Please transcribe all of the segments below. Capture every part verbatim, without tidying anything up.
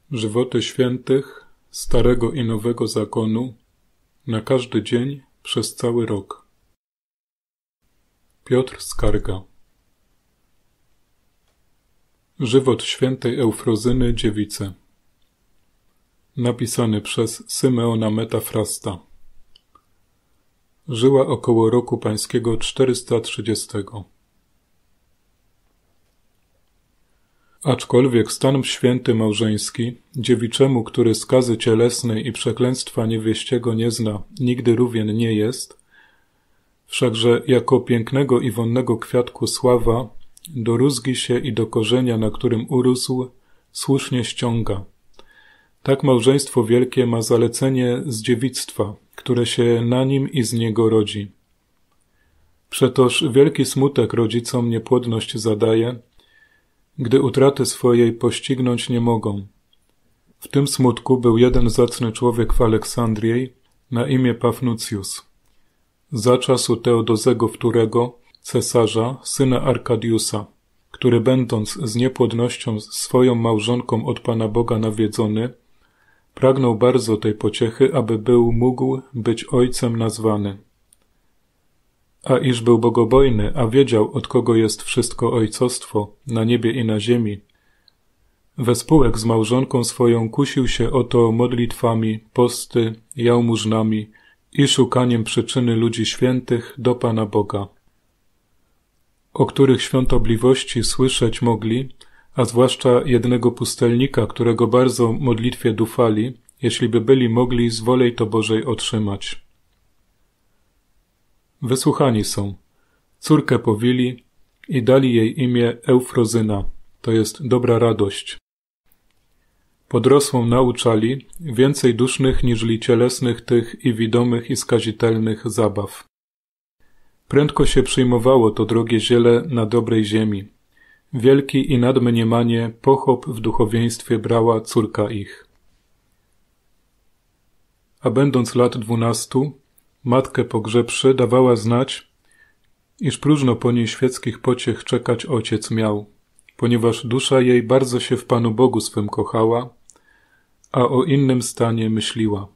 Żywoty świętych Starego i Nowego Zakonu na każdy dzień przez cały rok. Piotr Skarga. Żywot świętej Eufrozyny Dziewicy. Napisany przez Symeona Metafrasta. Żyła około roku pańskiego czterysta trzydziestego. Aczkolwiek stan święty małżeński, dziewiczemu, który skazy cielesnej i przeklęstwa niewieściego nie zna, nigdy rówien nie jest, wszakże jako pięknego i wonnego kwiatku sława, do rózgi się i do korzenia, na którym urósł, słusznie ściąga. Tak małżeństwo wielkie ma zalecenie z dziewictwa, które się na nim i z niego rodzi. Przetoż wielki smutek rodzicom niepłodność zadaje, gdy utraty swojej poścignąć nie mogą. W tym smutku był jeden zacny człowiek w Aleksandrii na imię Pafnucjus. Za czasu Teodozego wtórego, cesarza, syna Arkadiusa, który będąc z niepłodnością swoją małżonką od Pana Boga nawiedzony, pragnął bardzo tej pociechy, aby był mógł być ojcem nazwany. A iż był bogobojny, a wiedział, od kogo jest wszystko ojcostwo, na niebie i na ziemi, wespółek z małżonką swoją kusił się o to modlitwami, posty, jałmużnami i szukaniem przyczyny ludzi świętych do Pana Boga, o których świątobliwości słyszeć mogli, a zwłaszcza jednego pustelnika, którego bardzo modlitwie dufali, jeśli by byli mogli z wolej to Bożej otrzymać. Wysłuchani są. Córkę powili i dali jej imię Eufrozyna, to jest dobra radość. Podrosłą nauczali więcej dusznych niżli cielesnych tych i widomych i skazitelnych zabaw. Prędko się przyjmowało to drogie ziele na dobrej ziemi. Wielki i nadmniemanie pochop w duchowieństwie brała córka ich. A będąc lat dwunastu, matkę pogrzebszy dawała znać, iż próżno po niej świeckich pociech czekać ojciec miał, ponieważ dusza jej bardzo się w Panu Bogu swym kochała, a o innym stanie myśliła.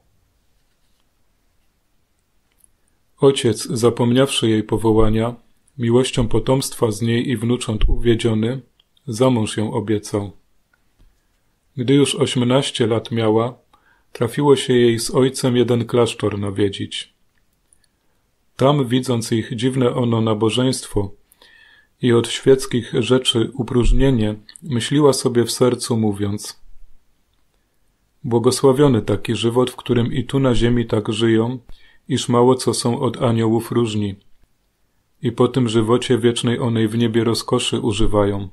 Ojciec, zapomniawszy jej powołania, miłością potomstwa z niej i wnucząt uwiedziony, za mąż ją obiecał. Gdy już osiemnaście lat miała, trafiło się jej z ojcem jeden klasztor nawiedzić. Tam, widząc ich dziwne ono nabożeństwo i od świeckich rzeczy upróżnienie, myśliła sobie w sercu mówiąc: błogosławiony taki żywot, w którym i tu na ziemi tak żyją, iż mało co są od aniołów różni, i po tym żywocie wiecznej onej w niebie rozkoszy używają.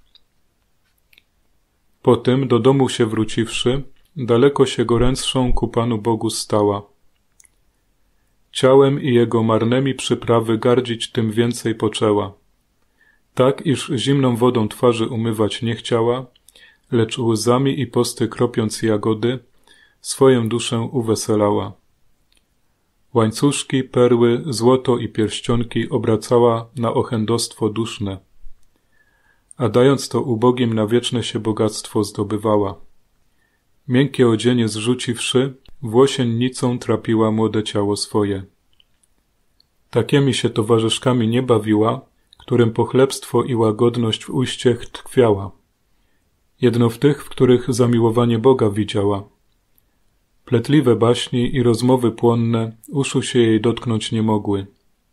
Potem, do domu się wróciwszy, daleko się gorętszą ku Panu Bogu stała. Ciałem i jego marnemi przyprawy gardzić tym więcej poczęła. Tak, iż zimną wodą twarzy umywać nie chciała, lecz łzami i posty kropiąc jagody, swoją duszę uweselała. Łańcuszki, perły, złoto i pierścionki obracała na ochędostwo duszne, a dając to ubogim na wieczne się bogactwo zdobywała. Miękkie odzienie zrzuciwszy, włosiennicą trapiła młode ciało swoje. Takimi się towarzyszkami nie bawiła, którym pochlebstwo i łagodność w ujściech tkwiała. Jedno w tych, w których zamiłowanie Boga widziała. Pletliwe baśni i rozmowy płonne uszu się jej dotknąć nie mogły.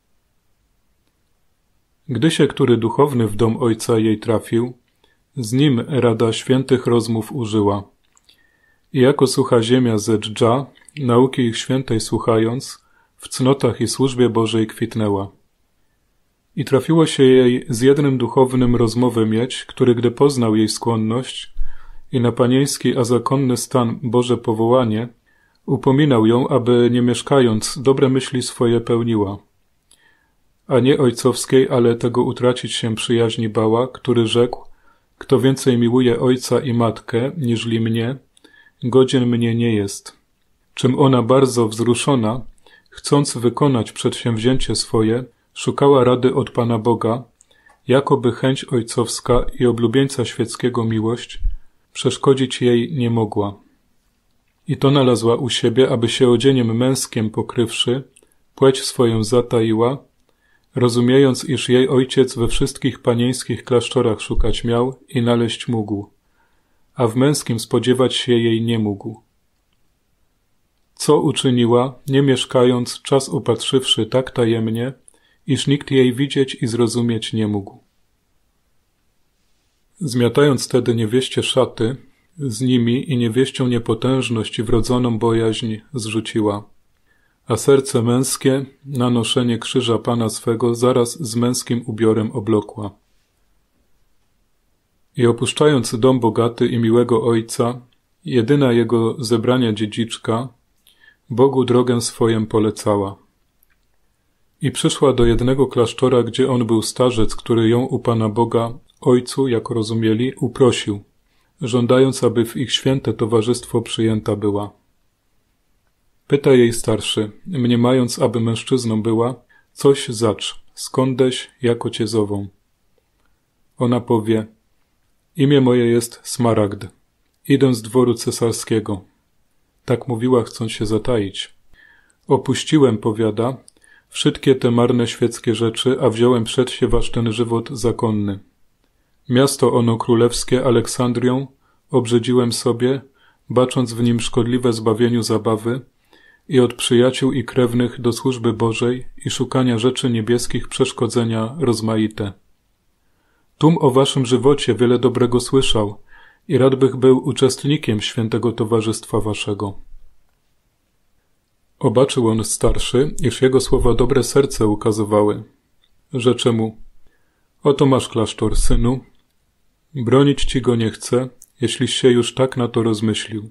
Gdy się który duchowny w dom ojca jej trafił, z nim rada świętych rozmów użyła. I jako sucha ziemia ze dżdża, nauki ich świętej słuchając, w cnotach i służbie Bożej kwitnęła. I trafiło się jej z jednym duchownym rozmowę mieć, który gdy poznał jej skłonność i na panieński a zakonny stan Boże powołanie, upominał ją, aby nie mieszkając dobre myśli swoje pełniła. A nie ojcowskiej, ale tego utracić się przyjaźni bała, który rzekł: kto więcej miłuje ojca i matkę, niżli mnie, godzien mnie nie jest. Czym ona bardzo wzruszona, chcąc wykonać przedsięwzięcie swoje, szukała rady od Pana Boga, jakoby chęć ojcowska i oblubieńca świeckiego miłość przeszkodzić jej nie mogła. I to nalazła u siebie, aby się odzieniem męskim pokrywszy, płeć swoją zataiła, rozumiejąc, iż jej ojciec we wszystkich panieńskich klasztorach szukać miał i naleźć mógł, a w męskim spodziewać się jej nie mógł. Co uczyniła, nie mieszkając, czas upatrzywszy tak tajemnie, iż nikt jej widzieć i zrozumieć nie mógł. Zmiatając tedy niewieście szaty, z nimi i niewieścią niepotężność i wrodzoną bojaźń zrzuciła, a serce męskie na noszenie krzyża Pana swego zaraz z męskim ubiorem oblokła. I opuszczając dom bogaty i miłego ojca, jedyna jego zebrania dziedziczka, Bogu drogę swoją polecała. I przyszła do jednego klasztora, gdzie on był starzec, który ją u Pana Boga, ojcu, jak rozumieli, uprosił, żądając, aby w ich święte towarzystwo przyjęta była. Pyta jej starszy, mniemając, aby mężczyzną była, coś zacz, skądeś, jako ciezową. Ona powie, imię moje jest Smaragd, idę z dworu cesarskiego. Tak mówiła, chcąc się zataić. Opuściłem, powiada, wszystkie te marne świeckie rzeczy, a wziąłem przed się wasz ten żywot zakonny. Miasto ono królewskie Aleksandrią obrzedziłem sobie, bacząc w nim szkodliwe zbawieniu zabawy i od przyjaciół i krewnych do służby Bożej i szukania rzeczy niebieskich przeszkodzenia rozmaite. Tum o waszym żywocie wiele dobrego słyszał i rad bych był uczestnikiem świętego towarzystwa waszego. Obaczył on starszy, iż jego słowa dobre serce ukazywały. Rzecze mu, oto masz klasztor, synu, bronić ci go nie chcę, jeśliś się już tak na to rozmyślił.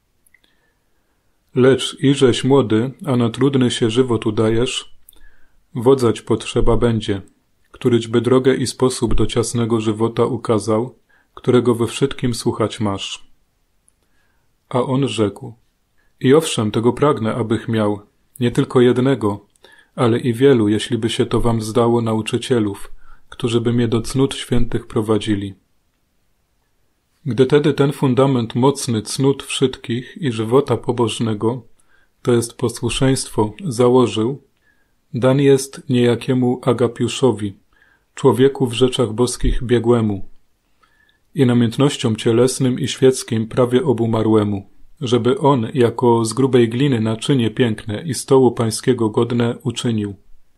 Lecz iżeś młody, a na trudny się żywot udajesz, wodzać potrzeba będzie, któryćby drogę i sposób do ciasnego żywota ukazał, którego we wszystkim słuchać masz. A on rzekł, i owszem, tego pragnę, abych miał, nie tylko jednego, ale i wielu, jeśli by się to wam zdało, nauczycielów, którzy by mnie do cnót świętych prowadzili. Gdy tedy ten fundament mocny cnót wszystkich i żywota pobożnego, to jest posłuszeństwo, założył, dan jest niejakiemu Agapiuszowi, człowieku w rzeczach boskich biegłemu i namiętnościom cielesnym i świeckim prawie obumarłemu, żeby on jako z grubej gliny naczynie piękne i stołu pańskiego godne uczynił.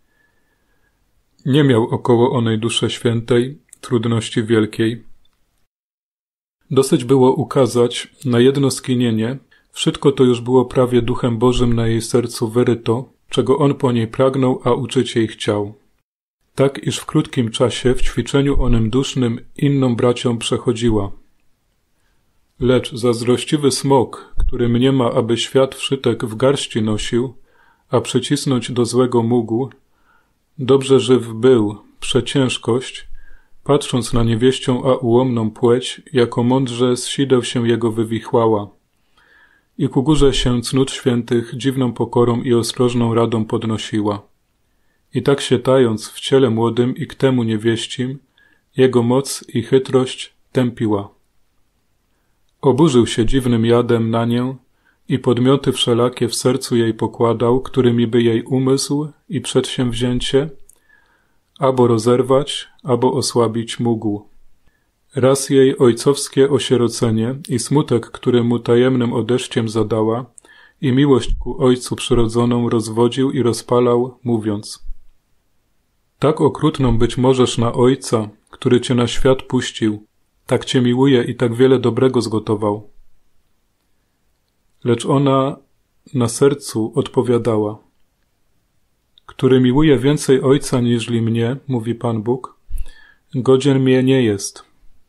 Nie miał około onej duszy świętej trudności wielkiej. Dosyć było ukazać na jedno skinienie, wszystko to już było prawie duchem Bożym na jej sercu wyryto, czego on po niej pragnął, a uczyć jej chciał. Tak, iż w krótkim czasie w ćwiczeniu onym dusznym inną bracią przechodziła. Lecz zazdrościwy smok, który mniema, aby świat wszytek w garści nosił, a przycisnąć do złego mógł, dobrze żyw był, przeciężkość, patrząc na niewieścią a ułomną płeć, jako mądrze z sideł się jego wywichłała i ku górze się cnót świętych dziwną pokorą i ostrożną radą podnosiła. I tak się tając w ciele młodym i k temu niewieścim, jego moc i chytrość tępiła. Oburzył się dziwnym jadem na nię i podmioty wszelakie w sercu jej pokładał, którymi by jej umysł i przedsięwzięcie abo rozerwać, abo osłabić mógł. Raz jej ojcowskie osierocenie i smutek, który mu tajemnym odeszciem zadała, i miłość ku ojcu przyrodzoną rozwodził i rozpalał, mówiąc: tak okrutną być możesz na ojca, który cię na świat puścił, tak cię miłuje i tak wiele dobrego zgotował. Lecz ona na sercu odpowiadała: który miłuje więcej ojca niżli mnie, mówi Pan Bóg, godzien mnie nie jest.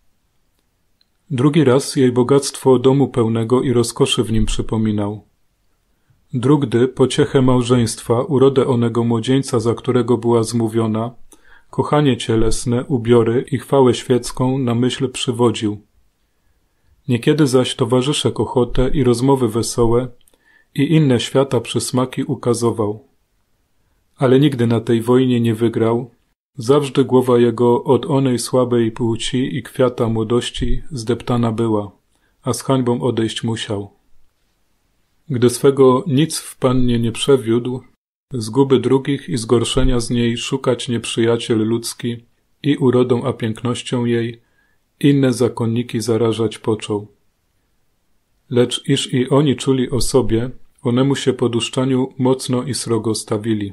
Drugi raz jej bogactwo domu pełnego i rozkoszy w nim przypominał. Drugdy pociechę małżeństwa, urodę onego młodzieńca, za którego była zmówiona, kochanie cielesne, ubiory i chwałę świecką na myśl przywodził. Niekiedy zaś towarzyszek ochotę i rozmowy wesołe i inne świata przysmaki ukazował. Ale nigdy na tej wojnie nie wygrał, zawsze głowa jego od onej słabej płci i kwiata młodości zdeptana była, a z hańbą odejść musiał. Gdy swego nic w pannie nie przewiódł, zguby drugich i zgorszenia z niej szukać nieprzyjaciel ludzki i urodą a pięknością jej inne zakonniki zarażać począł. Lecz iż i oni czuli o sobie, onemu się po duszczaniu mocno i srogo stawili.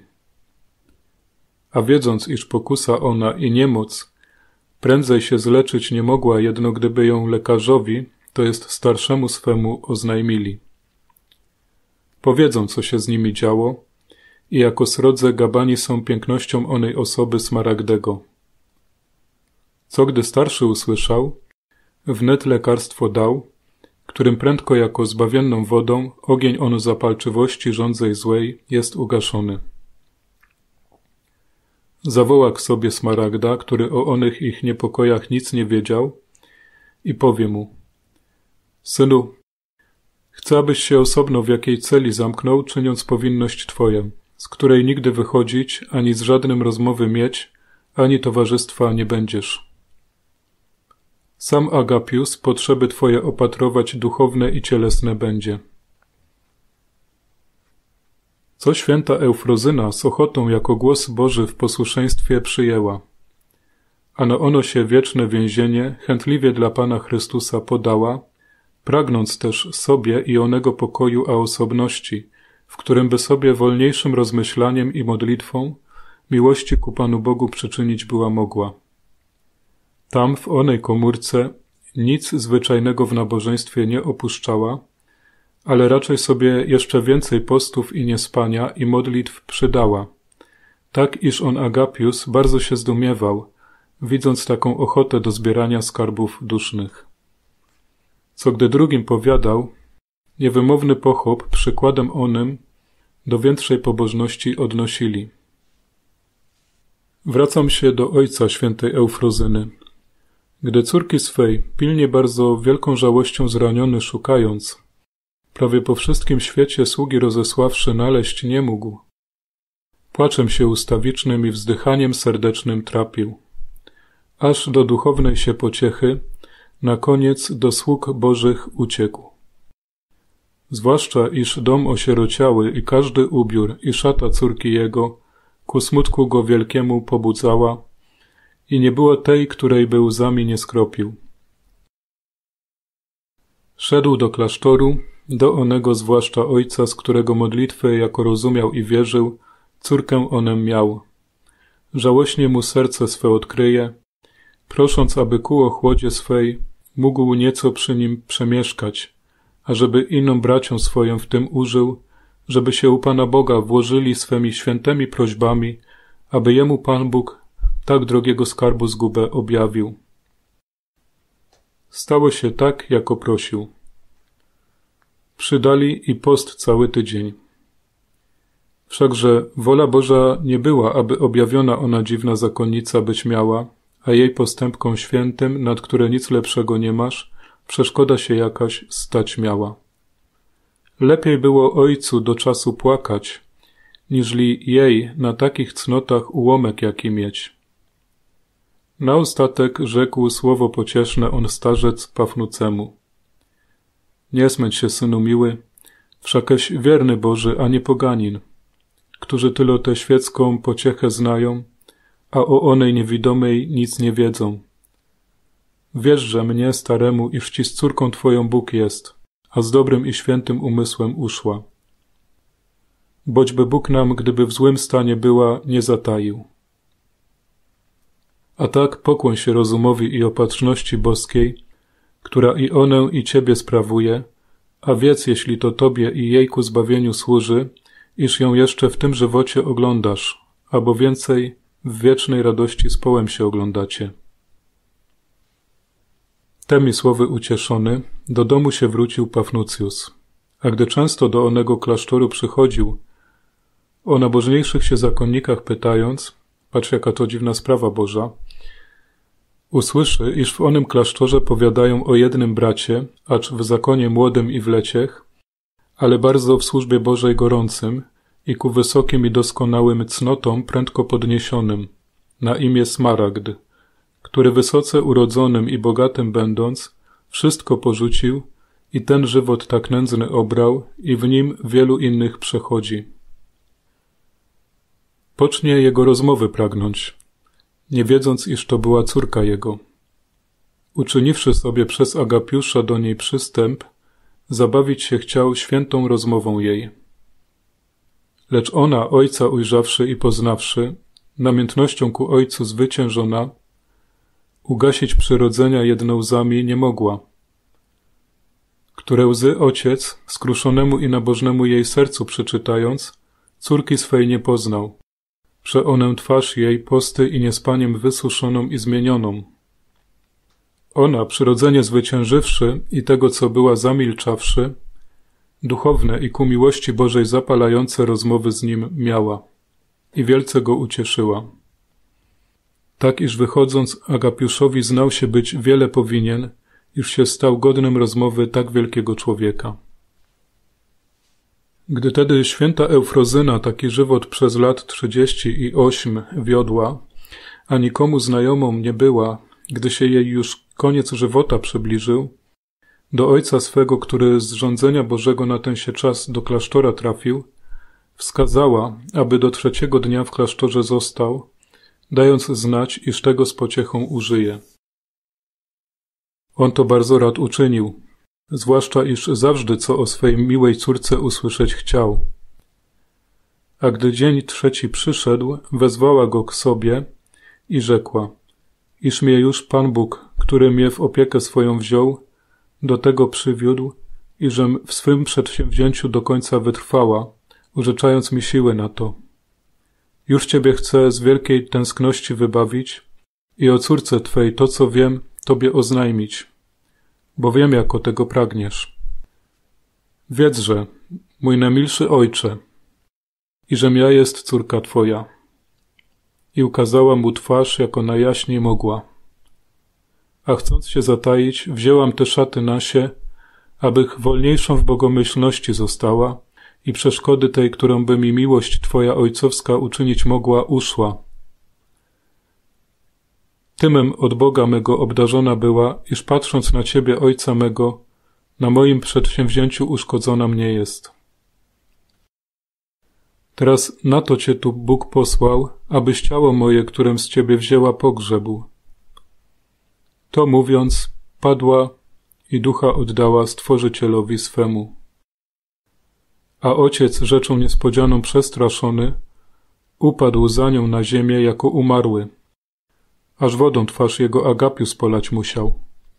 A wiedząc, iż pokusa ona i niemoc prędzej się zleczyć nie mogła, jedno gdyby ją lekarzowi, to jest starszemu swemu, oznajmili. Powiedzą, co się z nimi działo i jako srodze gabani są pięknością onej osoby Smaragdego. Co gdy starszy usłyszał, wnet lekarstwo dał, którym prędko jako zbawienną wodą ogień on zapalczywości żądzej złej jest ugaszony. Zawoła k sobie Smaragda, który o onych ich niepokojach nic nie wiedział, i powie mu: Synu, chcę, abyś się osobno w jakiej celi zamknął, czyniąc powinność twoją, z której nigdy wychodzić, ani z żadnym rozmowy mieć, ani towarzystwa nie będziesz. Sam Agapius potrzeby twoje opatrować duchowne i cielesne będzie. Co święta Eufrozyna z ochotą jako głos Boży w posłuszeństwie przyjęła, a na ono się wieczne więzienie chętliwie dla Pana Chrystusa podała, pragnąc też sobie i onego pokoju a osobności, w którym by sobie wolniejszym rozmyślaniem i modlitwą miłości ku Panu Bogu przyczynić była mogła. Tam w onej komórce nic zwyczajnego w nabożeństwie nie opuszczała, ale raczej sobie jeszcze więcej postów i niespania i modlitw przydała, tak iż on Agapius bardzo się zdumiewał, widząc taką ochotę do zbierania skarbów dusznych. Co gdy drugim powiadał, niewymowny pochop przykładem onym do większej pobożności odnosili. Wracam się do ojca świętej Eufrozyny. Gdy córki swej, pilnie bardzo wielką żałością zraniony szukając, prawie po wszystkim świecie sługi rozesławszy naleźć nie mógł, płaczem się ustawicznym i wzdychaniem serdecznym trapił, aż do duchownej się pociechy na koniec do sług Bożych uciekł. Zwłaszcza, iż dom osierociały i każdy ubiór i szata córki jego ku smutku go wielkiemu pobudzała i nie było tej, której by łzami nie skropił. Szedł do klasztoru, do onego zwłaszcza ojca, z którego modlitwy, jako rozumiał i wierzył, córkę onem miał. Żałośnie mu serce swe odkryje, prosząc, aby ku ochłodzie swej mógł nieco przy nim przemieszkać, ażeby inną braciom swoją w tym użył, żeby się u Pana Boga włożyli swemi świętymi prośbami, aby jemu Pan Bóg tak drogiego skarbu zgubę objawił. Stało się tak, jako prosił. Przydali i post cały tydzień. Wszakże wola Boża nie była, aby objawiona ona dziwna zakonnica być miała, a jej postępkom świętym, nad które nic lepszego nie masz, przeszkoda się jakaś stać miała. Lepiej było ojcu do czasu płakać, niżli jej na takich cnotach ułomek jaki mieć. Na ostatek rzekł słowo pocieszne on starzec Pafnucemu. Nie smęć się, synu miły, wszakeś wierny Boży, a nie poganin, którzy tylo tę świecką pociechę znają, a o onej niewidomej nic nie wiedzą. Wierzże mnie, staremu, iż ci z córką twoją Bóg jest, a z dobrym i świętym umysłem uszła. Boćby Bóg nam, gdyby w złym stanie była, nie zataił. A tak pokłoń się rozumowi i opatrzności boskiej, która i onę i ciebie sprawuje, a wiedz, jeśli to tobie i jej ku zbawieniu służy, iż ją jeszcze w tym żywocie oglądasz, albo więcej w wiecznej radości z połem się oglądacie. Temi słowy ucieszony, do domu się wrócił Pafnucjus, a gdy często do onego klasztoru przychodził, o nabożniejszych się zakonnikach pytając, patrz jaka to dziwna sprawa Boża, usłyszy, iż w onym klasztorze powiadają o jednym bracie, acz w zakonie młodym i w leciech, ale bardzo w służbie Bożej gorącym i ku wysokim i doskonałym cnotom prędko podniesionym, na imię Smaragd, który wysoce urodzonym i bogatym będąc, wszystko porzucił i ten żywot tak nędzny obrał i w nim wielu innych przechodzi. Pocznie jego rozmowy pragnąć, nie wiedząc, iż to była córka jego. Uczyniwszy sobie przez Agapiusza do niej przystęp, zabawić się chciał świętą rozmową jej. Lecz ona, ojca ujrzawszy i poznawszy, namiętnością ku ojcu zwyciężona, ugasić przyrodzenia jedną łzami nie mogła, które łzy ojciec, skruszonemu i nabożnemu jej sercu przeczytając, córki swej nie poznał, prze onę twarz jej posty i niespaniem wysuszoną i zmienioną. Ona, przyrodzenie zwyciężywszy i tego, co była zamilczawszy, duchowne i ku miłości Bożej zapalające rozmowy z nim miała i wielce go ucieszyła. Tak, iż wychodząc Agapiuszowi znał się być wiele powinien, iż się stał godnym rozmowy tak wielkiego człowieka. Gdy tedy święta Eufrozyna taki żywot przez lat trzydzieści i ośm wiodła, a nikomu znajomą nie była, gdy się jej już koniec żywota przybliżył, do ojca swego, który z rządzenia Bożego na ten się czas do klasztora trafił, wskazała, aby do trzeciego dnia w klasztorze został, dając znać, iż tego z pociechą użyje. On to bardzo rad uczynił, zwłaszcza iż zawsze co o swej miłej córce usłyszeć chciał. A gdy dzień trzeci przyszedł, wezwała go k sobie i rzekła, iż mnie już Pan Bóg, który mnie w opiekę swoją wziął, do tego przywiódł, iżem w swym przedsięwzięciu do końca wytrwała, użyczając mi siły na to. Już Ciebie chcę z wielkiej tęskności wybawić i o córce Twej to, co wiem, Tobie oznajmić, bo wiem, jako tego pragniesz. Wiedzże, mój najmilszy ojcze, iżem ja jest córka Twoja. I ukazała mu twarz, jako najjaśniej mogła. A chcąc się zataić, wzięłam te szaty na się, abych wolniejszą w bogomyślności została i przeszkody tej, którą by mi miłość Twoja ojcowska uczynić mogła, uszła. Tymem od Boga mego obdarzona była, iż patrząc na Ciebie, Ojca mego, na moim przedsięwzięciu uszkodzona mnie jest. Teraz na to Cię tu Bóg posłał, abyś ciało moje, którem z Ciebie wzięła, pogrzebł. To mówiąc, padła i ducha oddała Stworzycielowi swemu. A ojciec, rzeczą niespodzianą przestraszony, upadł za nią na ziemię jako umarły, aż wodą twarz jego Agapius polać musiał.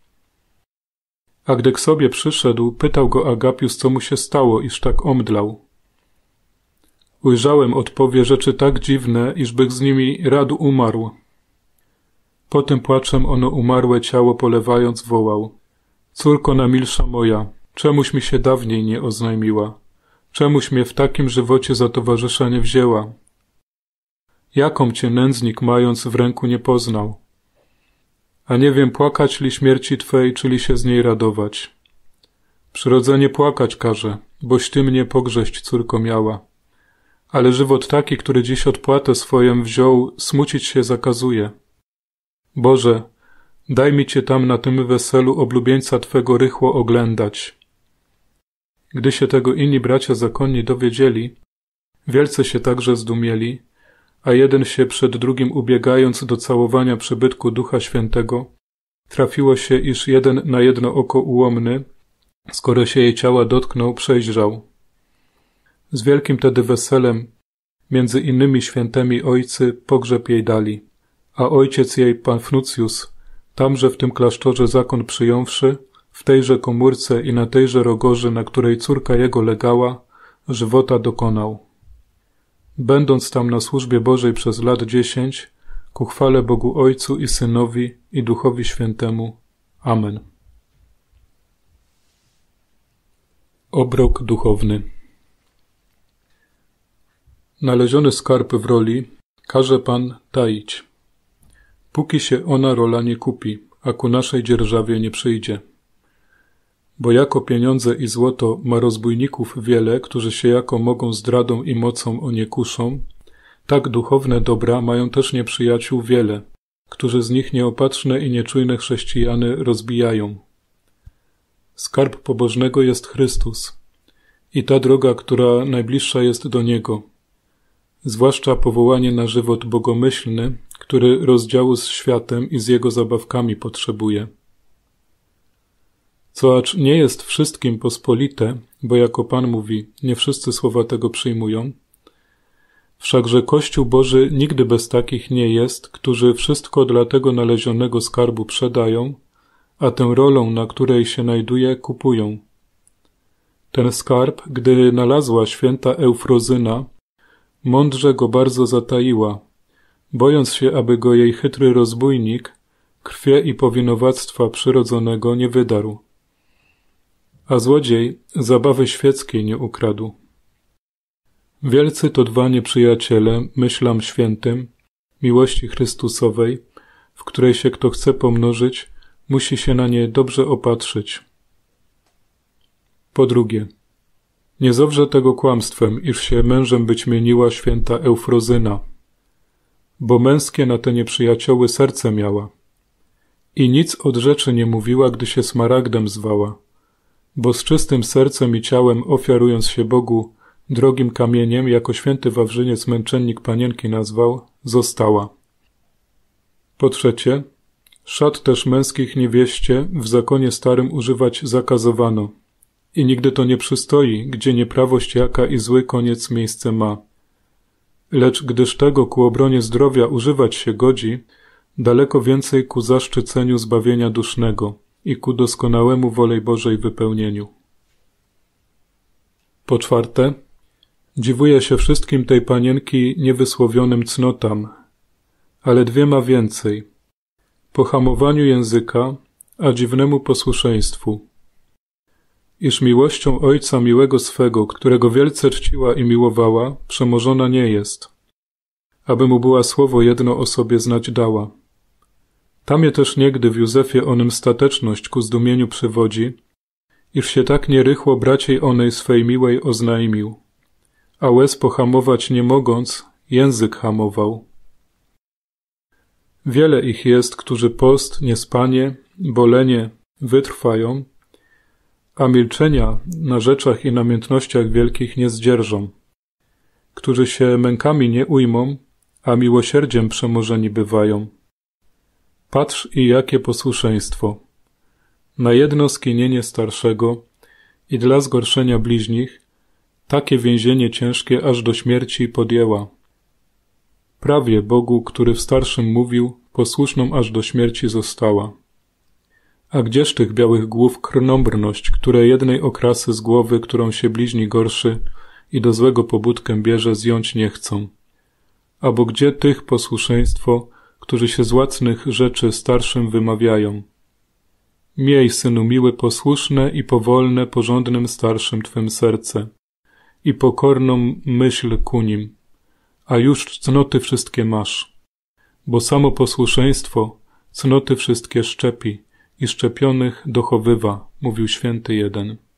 A gdy k sobie przyszedł, pytał go Agapius, co mu się stało, iż tak omdlał. Ujrzałem, odpowie, rzeczy tak dziwne, iżbych z nimi rad umarł. Potem płaczem ono umarłe ciało polewając wołał. Córko najmilsza moja, czemuś mi się dawniej nie oznajmiła? Czemuś mnie w takim żywocie za towarzysza nie wzięła? Jaką Cię nędznik mając w ręku nie poznał? A nie wiem, płakać li śmierci Twej, czyli się z niej radować. Przyrodzenie płakać każe, boś Ty mnie pogrześć, córko miała. Ale żywot taki, który dziś odpłatę swoją wziął, smucić się zakazuje. Boże, daj mi Cię tam na tym weselu oblubieńca Twego rychło oglądać. Gdy się tego inni bracia zakonni dowiedzieli, wielce się także zdumieli, a jeden się przed drugim ubiegając do całowania przybytku Ducha Świętego, trafiło się, iż jeden na jedno oko ułomny, skoro się jej ciała dotknął, przejrzał. Z wielkim tedy weselem, między innymi świętymi ojcy, pogrzeb jej dali, a ojciec jej Pafnucjus, tamże w tym klasztorze zakon przyjąwszy, w tejże komórce i na tejże rogorzy, na której córka jego legała, żywota dokonał. Będąc tam na służbie Bożej przez lat dziesięć, ku chwale Bogu Ojcu i Synowi i Duchowi Świętemu. Amen. Obrok duchowny. Naleziony skarb w roli każe Pan taić, póki się ona rola nie kupi, a ku naszej dzierżawie nie przyjdzie. Bo jako pieniądze i złoto ma rozbójników wiele, którzy się jako mogą zdradą i mocą o nie kuszą, tak duchowne dobra mają też nieprzyjaciół wiele, którzy z nich nieopatrzne i nieczujne chrześcijany rozbijają. Skarb pobożnego jest Chrystus i ta droga, która najbliższa jest do Niego, zwłaszcza powołanie na żywot bogomyślny, który rozdziału z światem i z jego zabawkami potrzebuje. Co acz nie jest wszystkim pospolite, bo jako Pan mówi, nie wszyscy słowa tego przyjmują, wszakże Kościół Boży nigdy bez takich nie jest, którzy wszystko dla tego nalezionego skarbu przedają, a tę rolę, na której się znajduje, kupują. Ten skarb, gdy nalazła święta Eufrozyna, mądrze go bardzo zataiła, bojąc się, aby go jej chytry rozbójnik krwie i powinowactwa przyrodzonego nie wydarł. A złodziej zabawy świeckiej nie ukradł. Wielcy to dwa nieprzyjaciele, myślam świętym, miłości Chrystusowej, w której się kto chce pomnożyć, musi się na nie dobrze opatrzyć. Po drugie, nie zowrze tego kłamstwem, iż się mężem być mieniła święta Eufrozyna, bo męskie na te nieprzyjacioły serce miała i nic od rzeczy nie mówiła, gdy się Smaragdem zwała, bo z czystym sercem i ciałem ofiarując się Bogu drogim kamieniem, jako święty Wawrzyniec męczennik panienki nazwał, została. Po trzecie, szat też męskich niewieście w zakonie starym używać zakazowano i nigdy to nie przystoi, gdzie nieprawość jaka i zły koniec miejsce ma. Lecz gdyż tego ku obronie zdrowia używać się godzi, daleko więcej ku zaszczyceniu zbawienia dusznego i ku doskonałemu wolej Bożej wypełnieniu. Po czwarte, dziwuje się wszystkim tej panienki niewysłowionym cnotam, ale dwie ma więcej. Pohamowaniu języka, a dziwnemu posłuszeństwu. Iż miłością Ojca miłego swego, którego wielce czciła i miłowała, przemożona nie jest, aby mu była słowo jedno o sobie znać dała. Tam je też niegdy w Józefie onym stateczność ku zdumieniu przywodzi, iż się tak nierychło braciej onej swej miłej oznajmił, a łez pohamować nie mogąc, język hamował. Wiele ich jest, którzy post, niespanie, bolenie wytrwają, a milczenia na rzeczach i namiętnościach wielkich nie zdzierżą, którzy się mękami nie ujmą, a miłosierdziem przemożeni bywają. Patrz i jakie posłuszeństwo. Na jedno skinienie starszego i dla zgorszenia bliźnich takie więzienie ciężkie aż do śmierci podjęła. Prawie Bogu, który w starszym mówił, posłuszną aż do śmierci została. A gdzież tych białych głów krnąbrność, które jednej okrasy z głowy, którą się bliźni gorszy i do złego pobudkę bierze, zjąć nie chcą? Albo gdzie tych posłuszeństwo, którzy się z łacnych rzeczy starszym wymawiają? Miej, synu miły, posłuszne i powolne porządnym starszym twym serce i pokorną myśl ku nim, a już cnoty wszystkie masz, bo samo posłuszeństwo cnoty wszystkie szczepi i szczepionych dochowywa, mówił święty jeden.